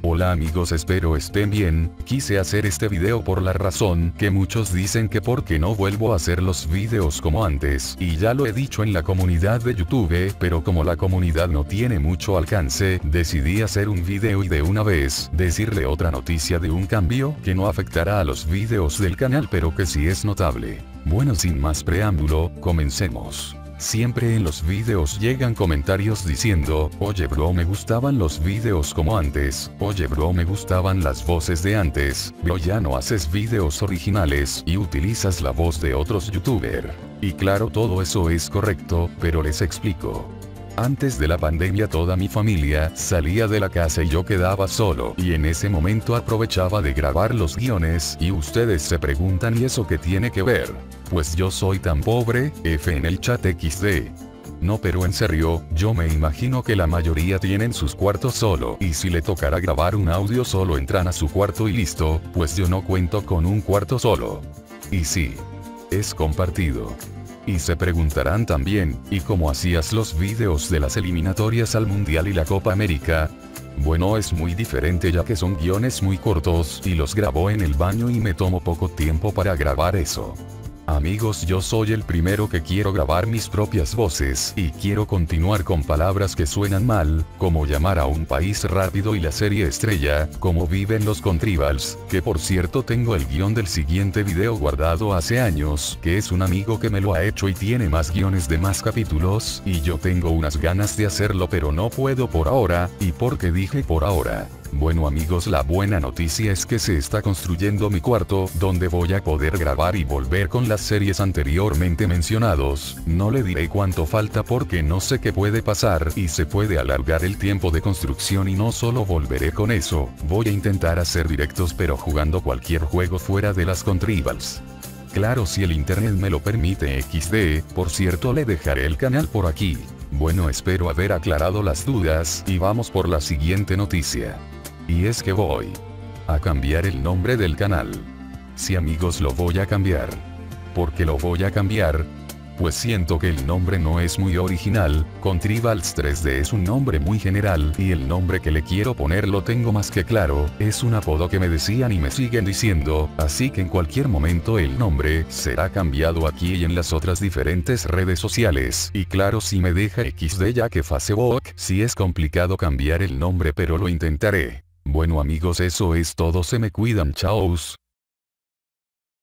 Hola amigos, espero estén bien. Quise hacer este video por la razón que muchos dicen que porque no vuelvo a hacer los videos como antes, y ya lo he dicho en la comunidad de YouTube, pero como la comunidad no tiene mucho alcance, decidí hacer un video y de una vez, decirle otra noticia de un cambio que no afectará a los videos del canal pero que sí es notable. Bueno, sin más preámbulo, comencemos. Siempre en los videos llegan comentarios diciendo, oye bro, me gustaban los videos como antes, oye bro, me gustaban las voces de antes, bro, ya no haces videos originales y utilizas la voz de otros youtubers. Y claro, todo eso es correcto, pero les explico. Antes de la pandemia toda mi familia salía de la casa y yo quedaba solo, y en ese momento aprovechaba de grabar los guiones, y ustedes se preguntan, ¿y eso qué tiene que ver? Pues yo soy tan pobre, F en el chat XD. No, pero en serio, yo me imagino que la mayoría tienen sus cuartos solo, y si le tocará grabar un audio solo entran a su cuarto y listo, pues yo no cuento con un cuarto solo. Y sí, es compartido. Y se preguntarán también, ¿y cómo hacías los videos de las eliminatorias al Mundial y la Copa América? Bueno, es muy diferente ya que son guiones muy cortos y los grabo en el baño y me tomo poco tiempo para grabar eso. Amigos, yo soy el primero que quiero grabar mis propias voces y quiero continuar con palabras que suenan mal, como llamar a un país rápido y la serie estrella, como viven los Contrivals, que por cierto tengo el guión del siguiente video guardado hace años, que es un amigo que me lo ha hecho y tiene más guiones de más capítulos, y yo tengo unas ganas de hacerlo pero no puedo por ahora, ¿y por qué dije por ahora? Bueno amigos, la buena noticia es que se está construyendo mi cuarto, donde voy a poder grabar y volver con las series anteriormente mencionados. No le diré cuánto falta porque no sé qué puede pasar y se puede alargar el tiempo de construcción y no solo volveré con eso, voy a intentar hacer directos pero jugando cualquier juego fuera de las Contrivals. Claro, si el internet me lo permite XD, por cierto le dejaré el canal por aquí. Bueno, espero haber aclarado las dudas y vamos por la siguiente noticia. Y es que voy a cambiar el nombre del canal. Sí amigos, lo voy a cambiar. ¿Por qué lo voy a cambiar? Pues siento que el nombre no es muy original, Contrivals 3D es un nombre muy general y el nombre que le quiero poner lo tengo más que claro, es un apodo que me decían y me siguen diciendo, así que en cualquier momento el nombre será cambiado aquí y en las otras diferentes redes sociales, y claro si me deja XD ya que Facebook, sí es complicado cambiar el nombre pero lo intentaré. Bueno amigos, eso es todo, se me cuidan, chaos.